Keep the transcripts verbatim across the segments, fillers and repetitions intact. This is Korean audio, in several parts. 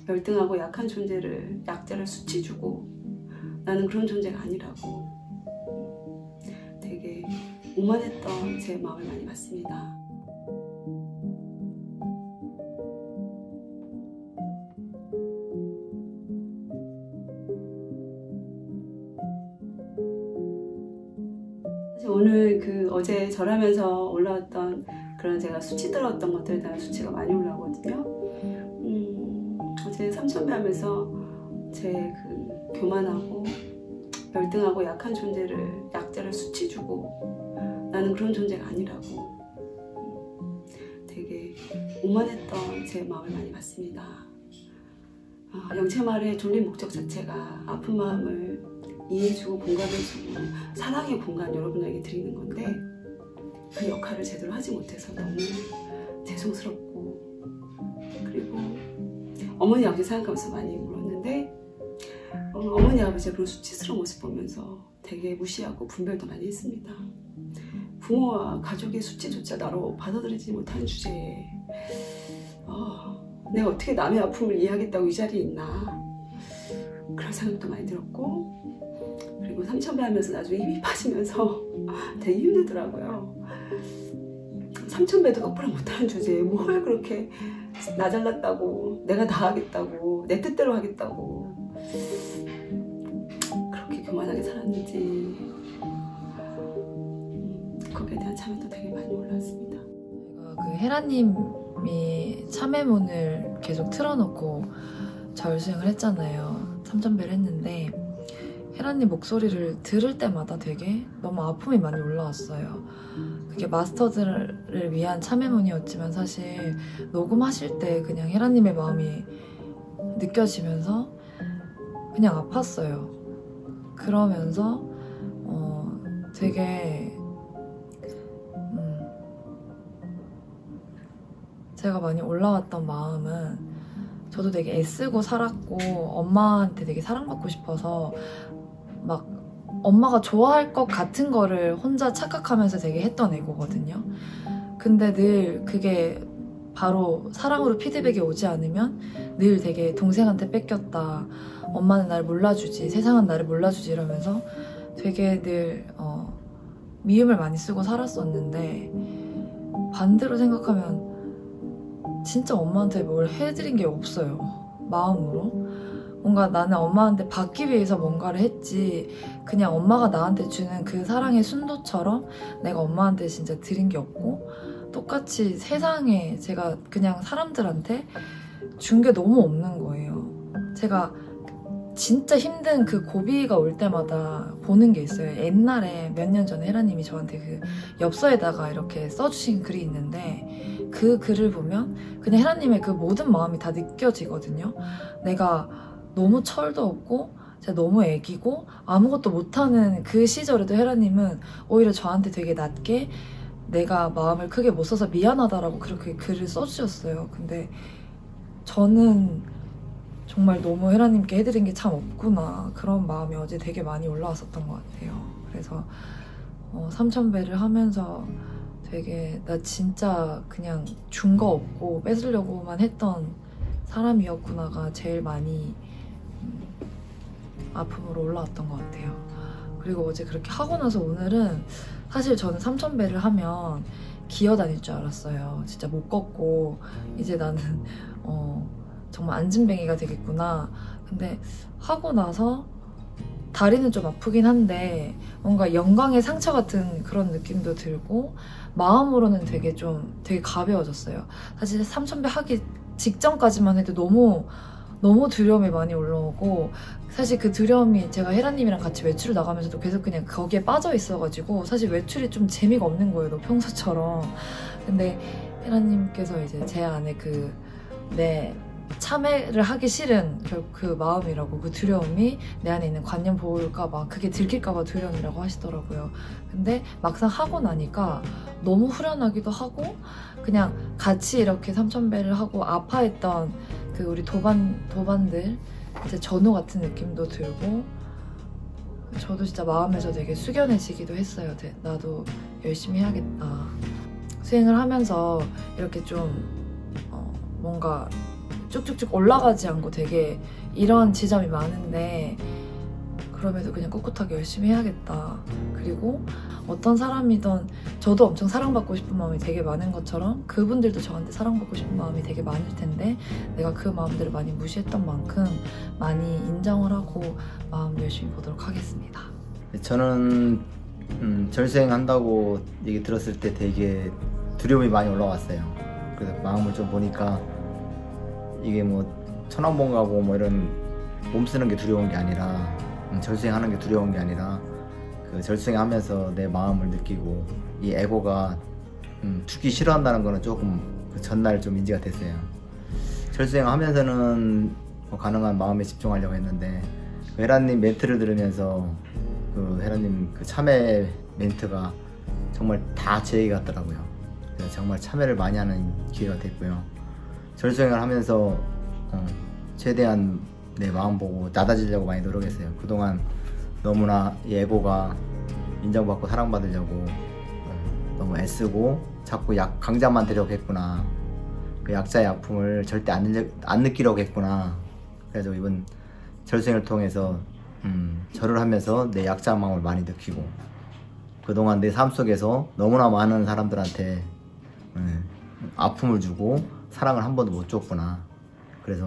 열등하고 약한 존재를 약자를 수치 주고 나는 그런 존재가 아니라고 되게 오만했던 제 마음을 많이 봤습니다. 오늘 그 어제 절하면서 올라왔던 그런 제가 수치 들었던 것들에 대한 수치가 많이 올라오거든요. 음, 어제 삼천배 하면서 제 그 교만하고 열등하고 약한 존재를 약자를 수치 주고 나는 그런 존재가 아니라고 되게 오만했던 제 마음을 많이 봤습니다. 아, 영채말의 존립 목적 자체가 아픈 마음을 이해해주고 공감해주고 사랑의 공간 여러분에게 드리는 건데 그 역할을 제대로 하지 못해서 너무 죄송스럽고 그리고 어머니 아버지 생각하면서 많이 울었는데 어, 어머니 아버지의 그런 수치스러운 모습 보면서 되게 무시하고 분별도 많이 했습니다. 부모와 가족의 수치조차 나로 받아들이지 못하는 주제에 어, 내가 어떻게 남의 아픔을 이해하겠다고 이 자리에 있나 그런 생각도 많이 들었고 그리고 삼천배 하면서 나중에 힘이 빠지면서 되게 힘들더라고요. 삼천배도 똑바로 못하는 주제에 뭘 그렇게 나 잘났다고 내가 다 하겠다고 내 뜻대로 하겠다고 그렇게 교만하게 살았는지 음, 거기에 대한 참여도 되게 많이 올라왔습니다. 제가 그 헤라님이 참회문을 계속 틀어놓고 절수행을 했잖아요. 삼천배를 했는데 헤라님 목소리를 들을 때마다 되게 너무 아픔이 많이 올라왔어요. 그게 마스터들을 위한 참회문이었지만 사실 녹음하실 때 그냥 헤라님의 마음이 느껴지면서 그냥 아팠어요. 그러면서 어 되게 음 제가 많이 올라왔던 마음은 저도 되게 애쓰고 살았고 엄마한테 되게 사랑받고 싶어서 막 엄마가 좋아할 것 같은 거를 혼자 착각하면서 되게 했던 애고거든요. 근데 늘 그게 바로 사랑으로 피드백이 오지 않으면 늘 되게 동생한테 뺏겼다. 엄마는 날 몰라주지. 세상은 나를 몰라주지. 이러면서 되게 늘 어, 미움을 많이 쓰고 살았었는데 반대로 생각하면 진짜 엄마한테 뭘 해드린 게 없어요. 마음으로. 뭔가 나는 엄마한테 받기 위해서 뭔가를 했지 그냥 엄마가 나한테 주는 그 사랑의 순도처럼 내가 엄마한테 진짜 드린 게 없고 똑같이 세상에 제가 그냥 사람들한테 준 게 너무 없는 거예요. 제가 진짜 힘든 그 고비가 올 때마다 보는 게 있어요. 옛날에 몇 년 전에 헤라님이 저한테 그 엽서에다가 이렇게 써주신 글이 있는데 그 글을 보면 그냥 헤라님의 그 모든 마음이 다 느껴지거든요. 내가 너무 철도 없고 제가 너무 애기고 아무것도 못하는 그 시절에도 헤라님은 오히려 저한테 되게 낮게 내가 마음을 크게 못 써서 미안하다라고 그렇게 글을 써주셨어요. 근데 저는 정말 너무 헤라님께 해드린 게 참 없구나 그런 마음이 어제 되게 많이 올라왔었던 것 같아요. 그래서 어, 삼천배를 하면서 되게 나 진짜 그냥 준 거 없고 뺏으려고만 했던 사람이었구나가 제일 많이 음, 아픔으로 올라왔던 것 같아요. 그리고 어제 그렇게 하고 나서 오늘은 사실 저는 삼천배를 하면 기어다닐 줄 알았어요. 진짜 못 걷고 이제 나는 어, 정말 안진뱅이가 되겠구나. 근데 하고 나서 다리는 좀 아프긴 한데 뭔가 영광의 상처 같은 그런 느낌도 들고 마음으로는 되게 좀 되게 가벼워졌어요. 사실 삼천배 하기 직전까지만 해도 너무 너무 두려움이 많이 올라오고 사실 그 두려움이 제가 헤라님이랑 같이 외출을 나가면서도 계속 그냥 거기에 빠져 있어가지고 사실 외출이 좀 재미가 없는 거예요. 너 평소처럼. 근데 헤라님께서 이제 제 안에 그 내 참회를 하기 싫은 결국 그 마음이라고 그 두려움이 내 안에 있는 관념 보일까봐 그게 들킬까봐 두려움이라고 하시더라고요. 근데 막상 하고 나니까 너무 후련하기도 하고 그냥 같이 이렇게 삼천배를 하고 아파했던 그 우리 도반, 도반들 이제 전우 같은 느낌도 들고 저도 진짜 마음에서 되게 숙연해지기도 했어요. 나도 열심히 해야겠다. 수행을 하면서 이렇게 좀 어, 뭔가 쭉쭉쭉 올라가지 않고 되게 이런 지점이 많은데 그럼에도 그냥 꿋꿋하게 열심히 해야겠다. 그리고 어떤 사람이든 저도 엄청 사랑받고 싶은 마음이 되게 많은 것처럼 그분들도 저한테 사랑받고 싶은 마음이 되게 많을 텐데 내가 그 마음들을 많이 무시했던 만큼 많이 인정을 하고 마음 열심히 보도록 하겠습니다. 저는 음, 절수행한다고 얘기 들었을 때 되게 두려움이 많이 올라왔어요. 그래서 마음을 좀 보니까 이게 뭐 천왕봉 가고 뭐 이런 몸 쓰는 게 두려운 게 아니라 음, 절수행하는 게 두려운 게 아니라 그 절수행하면서 내 마음을 느끼고 이 에고가 음, 죽기 싫어한다는 거는 조금 그 전날 좀 인지가 됐어요. 절수행하면서는 뭐 가능한 마음에 집중하려고 했는데 그 헤라님 멘트를 들으면서 그 헤라님 그 참회 멘트가 정말 다 제 얘기 같더라고요. 그래서 정말 참회를 많이 하는 기회가 됐고요. 절수행을 하면서 어, 최대한 내 마음 보고 낮아지려고 많이 노력했어요. 그동안 너무나 이 에고가 인정받고 사랑받으려고 어, 너무 애쓰고 자꾸 약, 강자만 되려고 했구나. 그 약자의 아픔을 절대 안, 느, 안 느끼려고 했구나. 그래서 이번 절수행을 통해서 음, 절을 하면서 내 약자 마음을 많이 느끼고 그동안 내 삶 속에서 너무나 많은 사람들한테 음, 아픔을 주고 사랑을 한 번도 못 줬구나. 그래서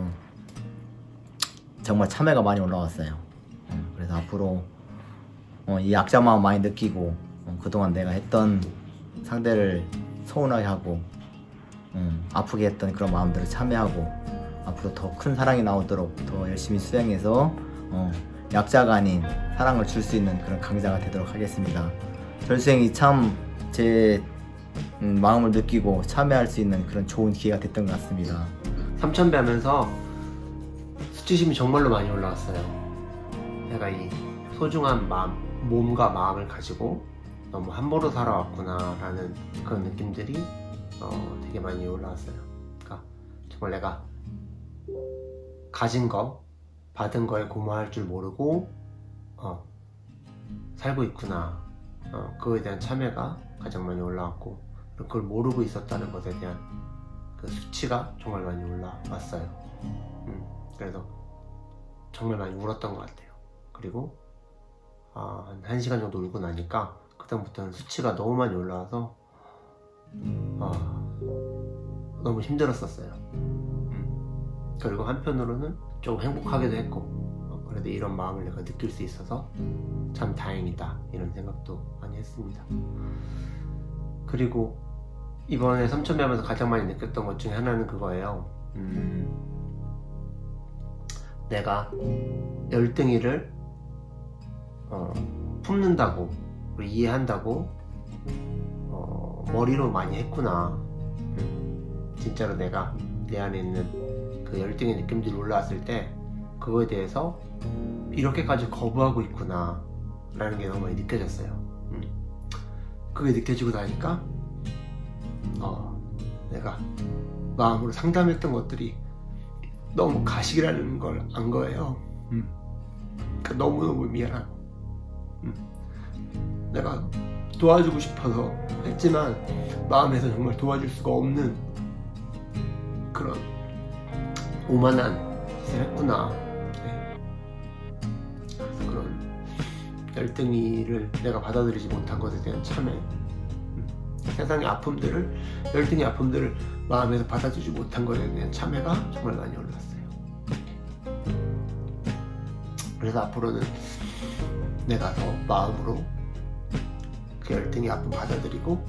정말 참회가 많이 올라왔어요. 음, 그래서 앞으로 어, 이 약자 마음 많이 느끼고 어, 그동안 내가 했던 상대를 서운하게 하고 음, 아프게 했던 그런 마음들을 참회하고 앞으로 더 큰 사랑이 나오도록 더 열심히 수행해서 어, 약자가 아닌 사랑을 줄 수 있는 그런 강자가 되도록 하겠습니다. 절수행이 참 제 음, 마음을 느끼고 참여할 수 있는 그런 좋은 기회가 됐던 것 같습니다. 삼천배 하면서 수치심이 정말로 많이 올라왔어요. 내가 이 소중한 마음, 몸과 마음을 가지고 너무 함부로 살아왔구나 라는 그런 느낌들이 어, 되게 많이 올라왔어요. 그러니까 정말 내가 가진 거, 받은 거에 고마워할 줄 모르고 어, 살고 있구나. 어, 그거에 대한 참회가 가장 많이 올라왔고 그걸 모르고 있었다는 것에 대한 그 수치가 정말 많이 올라왔어요. 음, 그래서 정말 많이 울었던 것 같아요. 그리고 어, 한 한 시간 정도 울고 나니까 그다음부터는 수치가 너무 많이 올라와서 어, 너무 힘들었었어요. 음, 그리고 한편으로는 조금 행복하기도 했고 어, 그래도 이런 마음을 내가 느낄 수 있어서 참 다행이다 이런 생각도 많이 했습니다. 그리고 이번에 삼천배 하면서 가장 많이 느꼈던 것 중에 하나는 그거예요. 음, 내가 열등이를 어, 품는다고 이해한다고 어, 머리로 많이 했구나. 음, 진짜로 내가 내 안에 있는 그 열등의 느낌들이 올라왔을 때 그거에 대해서 이렇게까지 거부하고 있구나 라는 게 너무 많이 느껴졌어요. 음. 그게 느껴지고 나니까 어, 내가 마음으로 상담했던 것들이 너무 가식이라는 걸 안 거예요. 음. 그러니까 너무너무 미안하고 음. 내가 도와주고 싶어서 했지만 마음에서 정말 도와줄 수가 없는 그런 오만한 짓을 했구나. 네. 그래서 그런 열등이를 내가 받아들이지 못한 것에 대한 참회, 음. 세상의 아픔들을, 열등의 아픔들을 마음에서 받아주지 못한 것에 대한 참회가 정말 많이 올랐어요. 그래서 앞으로는 내가 더 마음으로 그 열등의 아픔 받아들이고,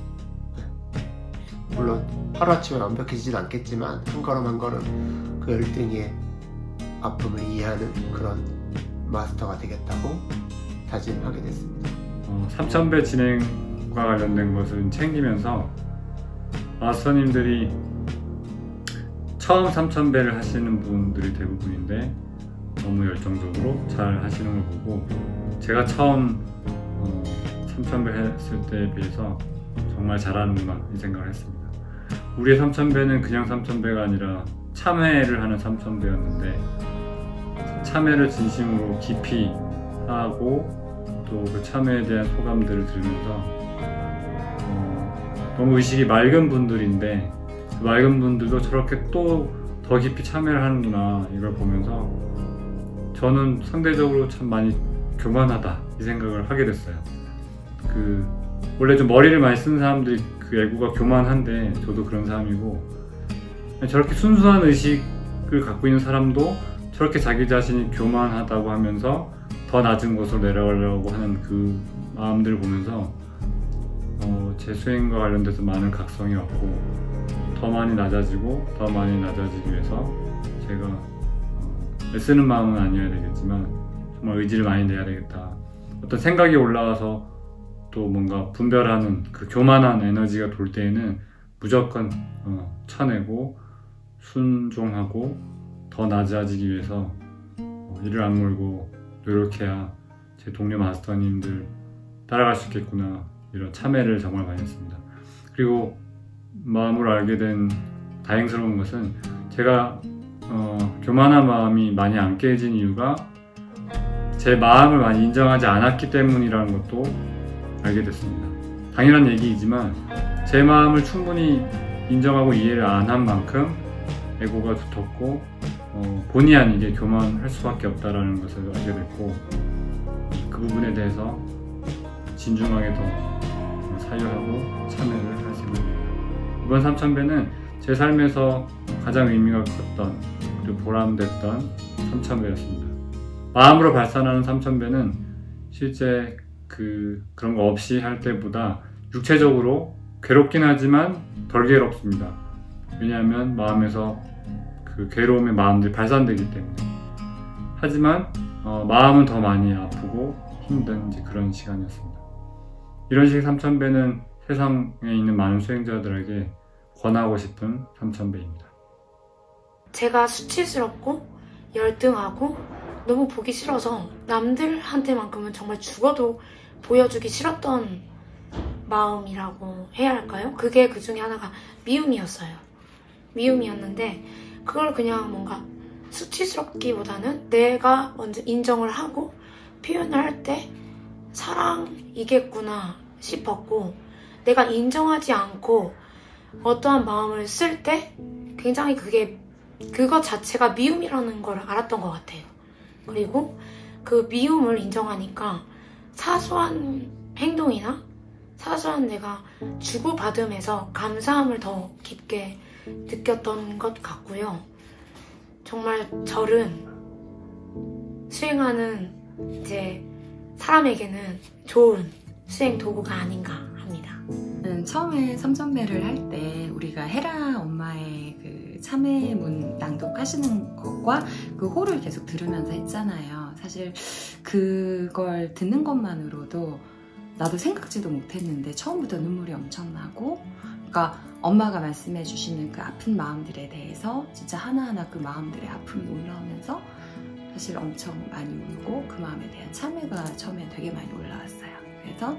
물론 하루아침에 완벽해지진 않겠지만 한 걸음 한 걸음 그 열등의 아픔을 이해하는 그런 마스터가 되겠다고 다짐하게 됐습니다. 어, 삼천배 진행과 관련된 것을 챙기면서 마스터님들이 처음 삼천배를 하시는 분들이 대부분인데 너무 열정적으로 잘 하시는 걸 보고 제가 처음 어, 삼천배 했을 때에 비해서 정말 잘하는구나 이 생각을 했습니다. 우리의 삼천배는 그냥 삼천배가 아니라 참회를 하는 삼천배였는데 참회를 진심으로 깊이 하고 또 그 참회에 대한 소감들을 들으면서 어, 너무 의식이 맑은 분들인데 그 맑은 분들도 저렇게 또 더 깊이 참여를 하는구나 이걸 보면서 저는 상대적으로 참 많이 교만하다 이 생각을 하게 됐어요. 그 원래 좀 머리를 많이 쓰는 사람들이 그 애고가 교만한데 저도 그런 사람이고, 저렇게 순수한 의식을 갖고 있는 사람도 저렇게 자기 자신이 교만하다고 하면서 더 낮은 곳으로 내려가려고 하는 그 마음들을 보면서 어, 제 수행과 관련돼서 많은 각성이 왔고, 더 많이 낮아지고 더 많이 낮아지기 위해서 제가 어, 애쓰는 마음은 아니어야 되겠지만 정말 의지를 많이 내야 되겠다. 어떤 생각이 올라와서 또 뭔가 분별하는 그 교만한 에너지가 돌 때에는 무조건 어, 쳐내고 순종하고 더 낮아지기 위해서 어, 이를 악물고 노력해야 제 동료 마스터님들 따라갈 수 있겠구나, 이런 참회를 정말 많이 했습니다. 그리고 마음으로 알게 된 다행스러운 것은 제가 어, 교만한 마음이 많이 안 깨진 이유가 제 마음을 많이 인정하지 않았기 때문이라는 것도 알게 됐습니다. 당연한 얘기이지만 제 마음을 충분히 인정하고 이해를 안 한 만큼 에고가 두텁고 어, 본의 아니게 교만할 수밖에 없다는 것을 알게 됐고, 그 부분에 대해서 진중하게 더 사유하고 참여를 할 생각입니다. 이번 삼천배는 제 삶에서 가장 의미가 컸던 그리고 보람됐던 삼천배였습니다. 마음으로 발산하는 삼천배는 실제 그 그런 거 없이 할 때보다 육체적으로 괴롭긴 하지만 덜 괴롭습니다. 왜냐하면 마음에서 그 괴로움의 마음들이 발산되기 때문에. 하지만 어, 마음은 더 많이 아프고 힘든 이제 그런 시간이었습니다. 이런 식의 삼천배는 세상에 있는 많은 수행자들에게 권하고 싶은 삼천배입니다. 제가 수치스럽고 열등하고 너무 보기 싫어서 남들한테만큼은 정말 죽어도 보여주기 싫었던 마음이라고 해야 할까요? 그게 그 중에 하나가 미움이었어요. 미움이었는데 그걸 그냥 뭔가 수치스럽기보다는 내가 먼저 인정을 하고 표현을 할 때 사랑이겠구나 싶었고, 내가 인정하지 않고 어떠한 마음을 쓸 때 굉장히 그게 그것 자체가 미움이라는 걸 알았던 것 같아요. 그리고 그 미움을 인정하니까 사소한 행동이나 사소한 내가 주고받음에서 감사함을 더 깊게 느꼈던 것 같고요. 정말 절은 수행하는 이제 사람에게는 좋은 수행 도구가 아닌가 합니다. 음, 처음에 삼천배를 할 때 우리가 헤라 엄마의 그 참회문 낭독하시는 것과 그 호를 계속 들으면서 했잖아요. 사실 그걸 듣는 것만으로도 나도 생각지도 못했는데 처음부터 눈물이 엄청 나고, 그러니까 엄마가 말씀해 주시는 그 아픈 마음들에 대해서 진짜 하나하나 그 마음들의 아픔이 올라오면서 사실 엄청 많이 울고 그 마음에 대한 참회가 처음에 되게 많이 올라왔어요. 그래서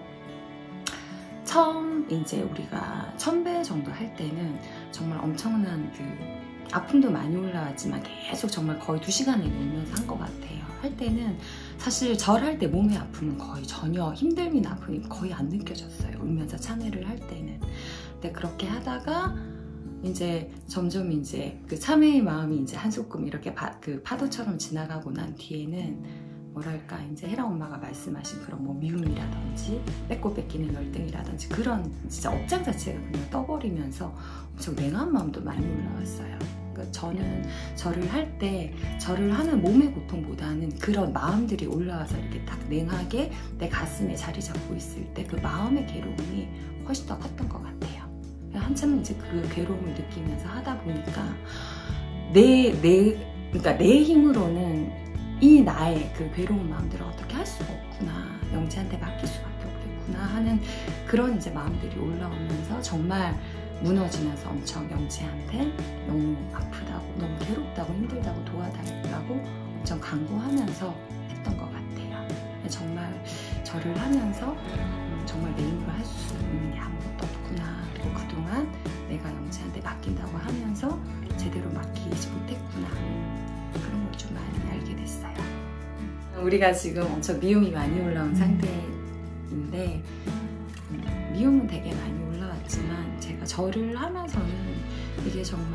처음 이제 우리가 천배 정도 할 때는 정말 엄청난 그 아픔도 많이 올라왔지만 계속 정말 거의 두 시간을 울면서 한 것 같아요. 할 때는 사실 절할 때 몸의 아픔은 거의 전혀 힘듦이나 아픔이 거의 안 느껴졌어요. 울면서 참회를 할 때는. 근데 그렇게 하다가 이제 점점 이제 그 참회의 마음이 이제 한 소끔 이렇게 바, 그 파도처럼 지나가고 난 뒤에는 뭐랄까 이제 헤라 엄마가 말씀하신 그런 뭐 미움이라든지 뺏고 뺏기는 열등이라든지 그런 진짜 업장 자체가 그냥 떠버리면서 엄청 냉한 마음도 많이 올라왔어요. 그러니까 저는 절을 할 때 절을 하는 몸의 고통보다는 그런 마음들이 올라와서 이렇게 딱 냉하게 내 가슴에 자리 잡고 있을 때 그 마음의 괴로움이 훨씬 더 컸던 것 같아요. 한참 이제 그 괴로움을 느끼면서 하다 보니까 내, 내, 그러니까 내 힘으로는 이 나의 그 괴로운 마음들을 어떻게 할 수가 없구나, 영지한테 맡길 수밖에 없겠구나 하는 그런 이제 마음들이 올라오면서 정말 무너지면서 엄청 영지한테 너무 아프다고, 너무 괴롭다고, 힘들다고 도와달라고 엄청 강구하면서 했던 것 같아요. 정말 절을 하면서 음, 정말 내 힘으로 할 수 있는 게 아무것도 없구나, 그리고 그동안 내가 영지한테 맡긴다고 하면서 제대로 맡기지 못했구나, 그런 걸 좀 많이 알게 됐어요. 우리가 지금 엄청 미움이 많이 올라온 상태인데 미움은 되게 많이 올라왔지만 제가 절을 하면서는 이게 정말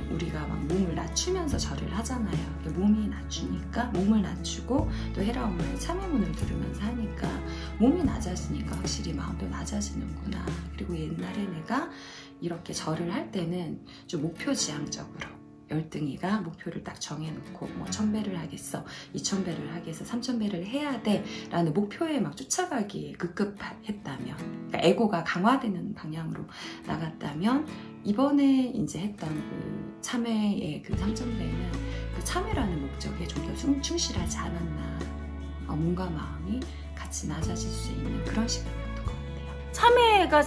우리가 막 몸을 낮추면서 절을 하잖아요. 몸이 낮추니까 몸을 낮추고 또 헤라오마의 참회문을 들으면서 하니까 몸이 낮아지니까 확실히 마음도 낮아지는구나. 그리고 옛날에 내가 이렇게 절을 할 때는 좀 목표지향적으로 열등이가 목표를 딱 정해놓고 뭐 천배를 하겠어, 이천배를 하겠어, 삼천배를 해야 돼 라는 목표에 막 쫓아가기에 급급했다면, 그러니까 에고가 강화되는 방향으로 나갔다면 이번에 이제 했던 그 참회의 그 삼천배는 그 참회라는 목적에 좀 더 충실하지 않았나. 어, 몸과 마음이 같이 낮아질 수 있는 그런 시간이었던 것 같아요. 참회가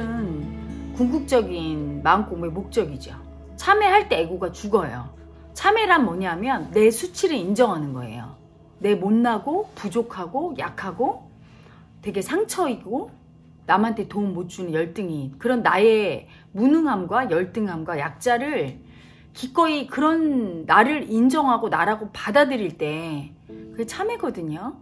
사실은 궁극적인 마음공부의 목적이죠. 참회할 때 에고가 죽어요. 참회란 뭐냐면 내 수치를 인정하는 거예요. 내 못나고 부족하고 약하고 되게 상처이고 남한테 도움 못 주는 열등이, 그런 나의 무능함과 열등함과 약자를 기꺼이 그런 나를 인정하고 나라고 받아들일 때 그게 참회거든요.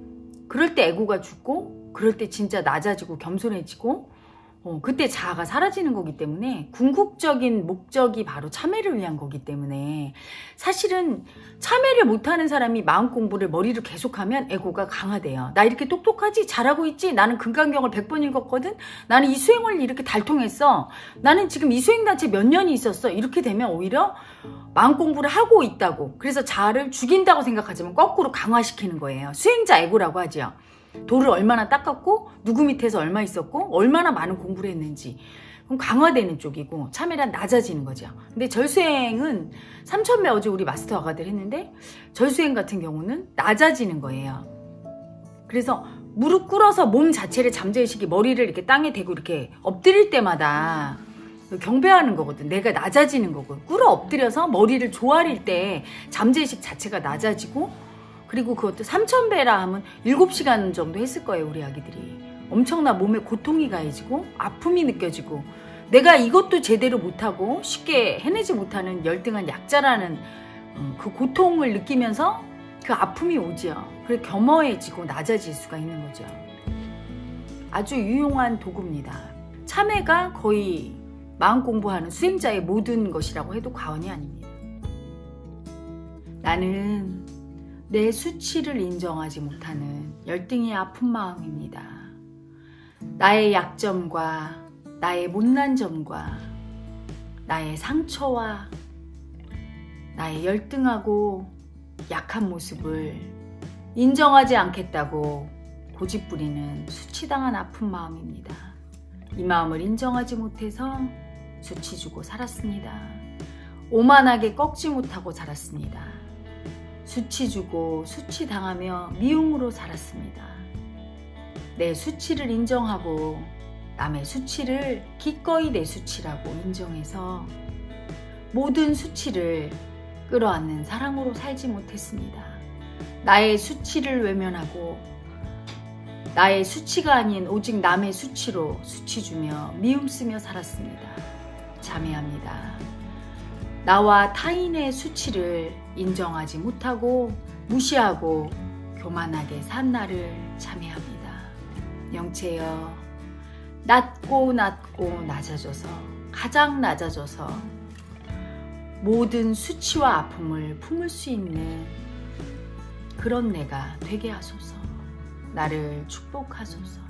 그럴 때 에고가 죽고, 그럴 때 진짜 낮아지고 겸손해지고, 어, 그때 자아가 사라지는 거기 때문에 궁극적인 목적이 바로 참회를 위한 거기 때문에 사실은 참회를 못하는 사람이 마음 공부를 머리로 계속하면 에고가 강화돼요. 나 이렇게 똑똑하지? 잘하고 있지? 나는 금강경을 백 번 읽었거든? 나는 이 수행을 이렇게 달통했어. 나는 지금 이 수행단체 몇 년이 있었어. 이렇게 되면 오히려 마음 공부를 하고 있다고, 그래서 자아를 죽인다고 생각하지만 거꾸로 강화시키는 거예요. 수행자 에고라고 하죠. 돌을 얼마나 닦았고 누구 밑에서 얼마 있었고 얼마나 많은 공부를 했는지, 그럼 강화되는 쪽이고 참회란 낮아지는 거죠. 근데 절수행은 삼천배 어제 우리 마스터 아가들 했는데 절수행 같은 경우는 낮아지는 거예요. 그래서 무릎 꿇어서 몸 자체를 잠재의식이 머리를 이렇게 땅에 대고 이렇게 엎드릴 때마다 경배하는 거거든. 내가 낮아지는 거고, 꿇어 엎드려서 머리를 조아릴 때 잠재의식 자체가 낮아지고, 그리고 그것도 삼천배라 하면 일곱 시간 정도 했을 거예요. 우리 아기들이 엄청나 몸에 고통이 가해지고 아픔이 느껴지고, 내가 이것도 제대로 못하고 쉽게 해내지 못하는 열등한 약자라는 그 고통을 느끼면서 그 아픔이 오죠. 그래 겸허해지고 낮아질 수가 있는 거죠. 아주 유용한 도구입니다. 참회가 거의 마음 공부하는 수행자의 모든 것이라고 해도 과언이 아닙니다. 나는 내 수치를 인정하지 못하는 열등의 아픈 마음입니다. 나의 약점과 나의 못난 점과 나의 상처와 나의 열등하고 약한 모습을 인정하지 않겠다고 고집부리는 수치당한 아픈 마음입니다. 이 마음을 인정하지 못해서 수치 주고 살았습니다. 오만하게 꺾지 못하고 살았습니다. 수치 주고 수치 당하며 미움으로 살았습니다. 내 수치를 인정하고 남의 수치를 기꺼이 내 수치라고 인정해서 모든 수치를 끌어안는 사랑으로 살지 못했습니다. 나의 수치를 외면하고 나의 수치가 아닌 오직 남의 수치로 수치 주며 미움 쓰며 살았습니다. 참회합니다. 나와 타인의 수치를 인정하지 못하고 무시하고 교만하게 산 나를 참회합니다. 영체여, 낮고 낮고 낮아져서 가장 낮아져서 모든 수치와 아픔을 품을 수 있는 그런 내가 되게 하소서. 나를 축복하소서.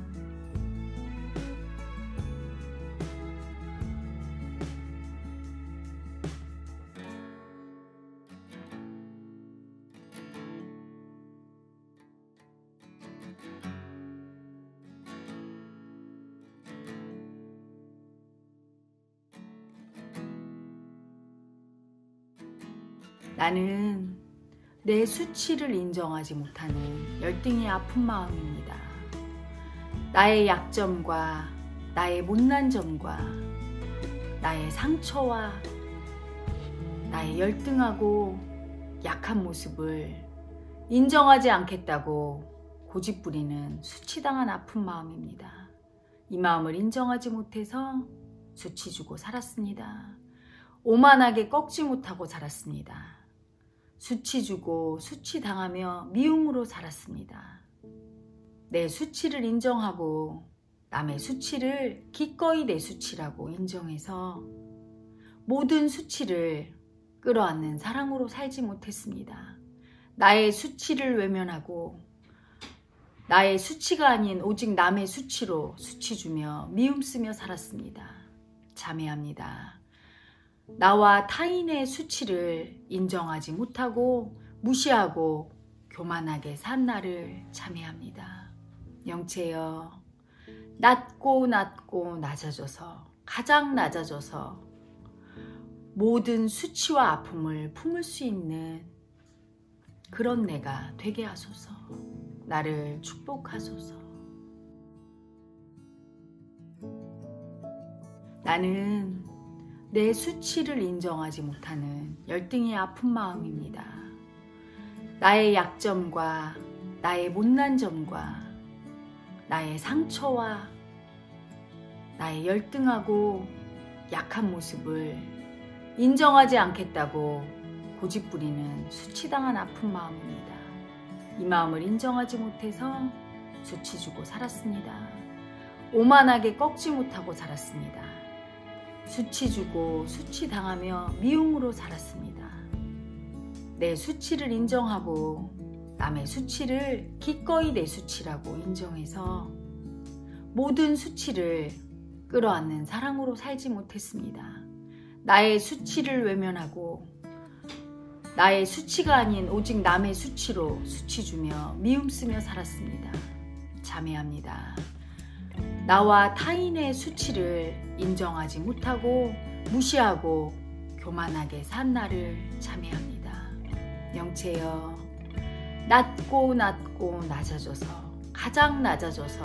나는 내 수치를 인정하지 못하는 열등의 아픈 마음입니다. 나의 약점과 나의 못난 점과 나의 상처와 나의 열등하고 약한 모습을 인정하지 않겠다고 고집부리는 수치당한 아픈 마음입니다. 이 마음을 인정하지 못해서 수치 주고 살았습니다. 오만하게 꺾지 못하고 살았습니다. 수치 주고 수치 당하며 미움으로 살았습니다. 내 수치를 인정하고 남의 수치를 기꺼이 내 수치라고 인정해서 모든 수치를 끌어안는 사랑으로 살지 못했습니다. 나의 수치를 외면하고 나의 수치가 아닌 오직 남의 수치로 수치 주며 미움 쓰며 살았습니다. 자매합니다. 나와 타인의 수치를 인정하지 못하고 무시하고 교만하게 산 나를 자매합니다. 영체여, 낮고 낮고 낮아져서 가장 낮아져서 모든 수치와 아픔을 품을 수 있는 그런 내가 되게 하소서. 나를 축복하소서. 나는 내 수치를 인정하지 못하는 열등의 아픈 마음입니다. 나의 약점과 나의 못난 점과 나의 상처와 나의 열등하고 약한 모습을 인정하지 않겠다고 고집부리는 수치당한 아픈 마음입니다. 이 마음을 인정하지 못해서 수치 주고 살았습니다. 오만하게 꺾지 못하고 살았습니다. 수치 주고 수치 당하며 미움으로 살았습니다. 내 수치를 인정하고 남의 수치를 기꺼이 내 수치라고 인정해서 모든 수치를 끌어안는 사랑으로 살지 못했습니다. 나의 수치를 외면하고 나의 수치가 아닌 오직 남의 수치로 수치 주며 미움 쓰며 살았습니다. 자매합니다. 나와 타인의 수치를 인정하지 못하고 무시하고 교만하게 산 나를 자매합니다. 영체여, 낮고 낮고 낮아져서 가장 낮아져서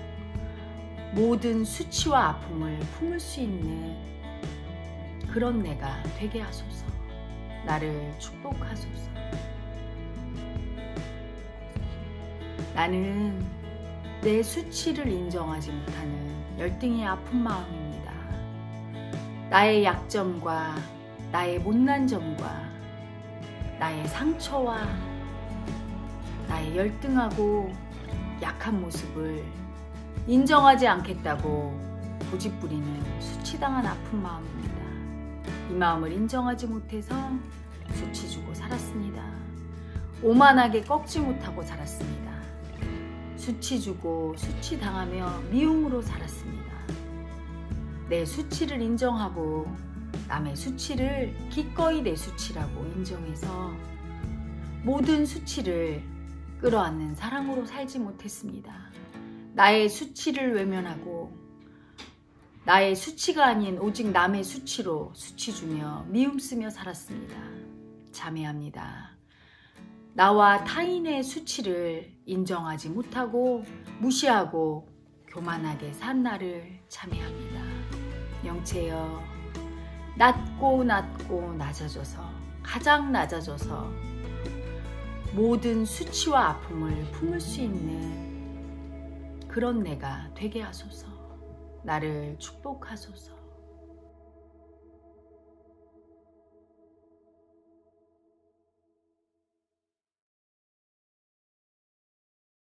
모든 수치와 아픔을 품을 수 있는 그런 내가 되게 하소서. 나를 축복하소서. 나는 내 수치를 인정하지 못하는 열등의 아픈 마음입니다. 나의 약점과 나의 못난 점과 나의 상처와 나의 열등하고 약한 모습을 인정하지 않겠다고 고집부리는 수치당한 아픈 마음입니다. 이 마음을 인정하지 못해서 수치 주고 살았습니다. 오만하게 꺾지 못하고 살았습니다. 수치 주고 수치 당하며 미움으로 살았습니다. 내 수치를 인정하고 남의 수치를 기꺼이 내 수치라고 인정해서 모든 수치를 끌어안는 사랑으로 살지 못했습니다. 나의 수치를 외면하고 나의 수치가 아닌 오직 남의 수치로 수치 주며 미움 쓰며 살았습니다. 자매합니다. 나와 타인의 수치를 인정하지 못하고 무시하고 교만하게 산 나를 자매합니다. 영체여, 낮고 낮고 낮아져서 가장 낮아져서 모든 수치와 아픔을 품을 수 있는 그런 내가 되게 하소서. 나를 축복하소서.